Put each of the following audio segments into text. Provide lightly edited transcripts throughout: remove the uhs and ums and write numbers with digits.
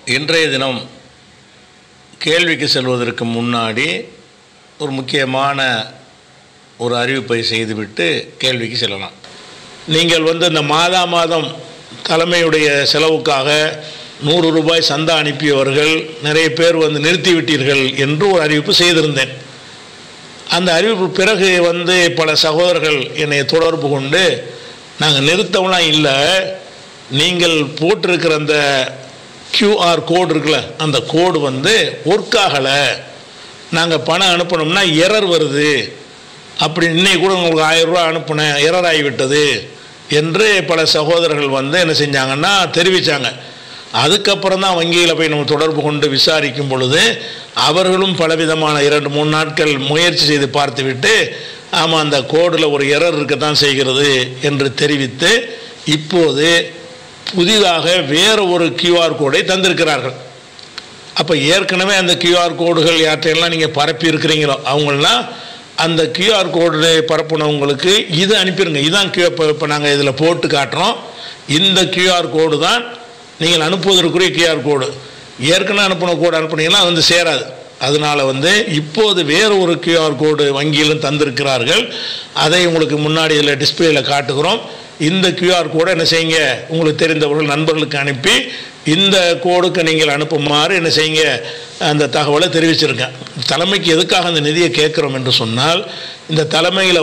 இன்றைய தினம் கேள்விக்கு செல்வதற்கு முன்னாடி ஒரு முக்கியமான ஒரு அறிவிப்பை செய்துவிட்டு கேள்விக்கு செல்லலாம். நீங்கள் இந்த மாதம் தலைமையுடைய செலவுக்காக 100 ரூபாய் சந்தா அனுப்பியவர்கள் நிறைய பேர் நிறுத்திவிட்டீர்கள் என்று ஒரு அறிவிப்பு செய்திருந்தேன். அந்த அறிவிப்பு பிறகு பல சகோதரர்கள் என்னை தொடர்பு கொண்டு நாங்கள் நிறுத்தவெல்லாம் இல்லை, நீங்கள் போட்டிருக்கிற அந்த QR கோடு இருக்குல்ல, அந்த கோடு ஒர்க் ஆகலை, நாங்கள் பணம் அனுப்பணும்னா எரர் வருது, அப்படி இன்னைக்கு கூட உங்களுக்கு 1000 ரூபா அனுப்பினேன் எரர் ஆகிவிட்டது என்று பல சகோதரர்கள் என்ன செஞ்சாங்கன்னா தெரிவித்தாங்க. அதுக்கப்புறம் தான் வங்கியில் போய் நம்ம தொடர்பு கொண்டு விசாரிக்கும் பொழுது அவர்களும் பலவிதமான 2-3 நாட்கள் முயற்சி செய்து பார்த்துவிட்டு ஆமாம் அந்த கோடில் ஒரு எரர் இருக்கத்தான் செய்கிறது என்று தெரிவித்து இப்போது புதிதாக வேறு ஒரு QR கோடை தந்திருக்கிறார்கள். அப்போ ஏற்கனவே அந்த QR கோடுகள் யார்ட்டையெல்லாம் நீங்கள் பரப்பி இருக்கிறீங்களோ அவங்களெலாம் அந்த QR கோடு பரப்புனவங்களுக்கு இது அனுப்பிடுங்க. இதுதான் இப்போ நாங்கள் இதில் போட்டு காட்டுறோம், இந்த QR கோடு தான் நீங்கள் அனுப்புவதற்குரிய QR கோடு. ஏற்கனவே அனுப்பின கோடு அனுப்புனீங்கன்னா சேராது. அதனால் இப்போது வேறு ஒரு QR கோடு வங்கியிலும் தந்திருக்கிறார்கள். அதை உங்களுக்கு முன்னாடி இதில் டிஸ்பிளேயில் காட்டுகிறோம். இந்த QR கோடை என்ன செய்யுங்க, உங்களுக்கு தெரிந்தவர்கள் நண்பர்களுக்கு அனுப்பி இந்த கோடுக்கு நீங்கள் அனுப்புமாறு என்ன செய்யுங்க அந்த தகவலை தெரிவிச்சிருக்கேன். தலைமைக்கு எதுக்காக அந்த நிதியை கேட்குறோம் என்று சொன்னால், இந்த தலைமையில்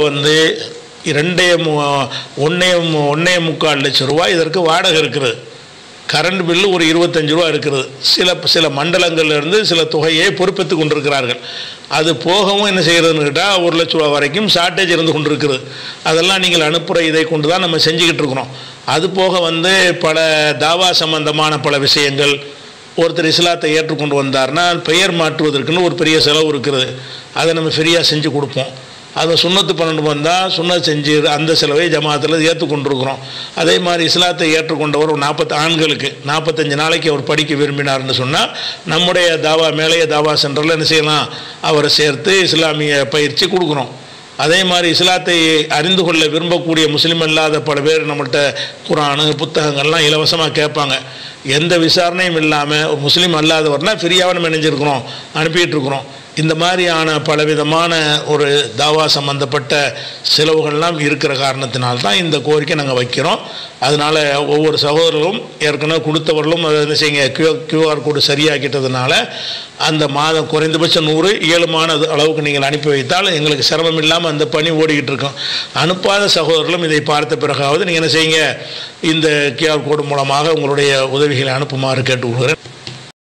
1.25 லட்சம் ரூபாய் இதற்கு வாடகை இருக்கிறது. கரண்ட் பில்லு ஒரு 25 ரூபா இருக்கிறது. சில மண்டலங்களிலிருந்து சில தொகையை பொறுப்பேற்று கொண்டிருக்கிறார்கள். அது போகவும் என்ன செய்கிறதுன்னு கேட்டால் 1 லட்ச ரூபா வரைக்கும் ஷார்ட்டேஜ் இருந்து கொண்டிருக்கிறது. அதெல்லாம் நீங்கள் அனுப்புகிற இதை கொண்டு தான் நம்ம செஞ்சுக்கிட்டு இருக்கிறோம். அது போக பல தாவா சம்பந்தமான பல விஷயங்கள், ஒருத்தர் இஸ்லாத்தை ஏற்றுக்கொண்டு வந்தார்னா பெயர் மாற்றுவதற்குன்னு ஒரு பெரிய செலவு இருக்கிறது. அதை நம்ம ஃப்ரீயாக செஞ்சு கொடுப்போம். அதை சுன்னத்து 12 வந்தால் சுன்னத் செஞ்சு அந்த செலவை ஜமாத்தில் ஏற்றுக்கொண்டிருக்கிறோம். அதே மாதிரி இஸ்லாத்தை ஏற்றுக்கொண்டவர் 40 ஆண்களுக்கு 45 நாளைக்கு அவர் படிக்க விரும்பினார்னு சொன்னால் நம்முடைய தாவா மேலேயே தாவா சென்டரில் என்ன செய்யலாம், அவரை சேர்த்து இஸ்லாமிய பயிற்சி கொடுக்குறோம். அதே மாதிரி இஸ்லாத்தை அறிந்து கொள்ள விரும்பக்கூடிய முஸ்லீம் அல்லாத பல பேர் நம்மள்கிட்ட குரானு புத்தகங்கள்லாம் இலவசமாக கேட்பாங்க. எந்த விசாரணையும் இல்லாமல் முஸ்லீம் அல்லாதவர்னால் ஃப்ரீயாக நம்ம நினைஞ்சிருக்கிறோம், அனுப்பிட்டு இருக்கிறோம். இந்த மாதிரியான பலவிதமான ஒரு தாவா சம்பந்தப்பட்ட செலவுகள்லாம் இருக்கிற காரணத்தினால்தான் இந்த கோரிக்கை நாங்கள் வைக்கிறோம். அதனால் ஒவ்வொரு சகோதரர்களும் ஏற்கனவே கொடுத்தவர்களும் அதை என்ன செய்யுங்க QR கோடு சரியாக்கிட்டதுனால அந்த மாதம் குறைந்தபட்சம் 100 இயலுமான அளவுக்கு நீங்கள் அனுப்பி வைத்தால் எங்களுக்கு சிரமம் இல்லாமல் அந்த பணி ஓடிக்கிட்டு இருக்கோம். அனுப்பாத சகோதரர்களும் இதை பார்த்த பிறகாவது நீங்கள் என்ன செய்யுங்க இந்த QR கோடு மூலமாக உங்களுடைய உதவிகளை அனுப்புமாறு கேட்டுக்கொள்கிறேன்.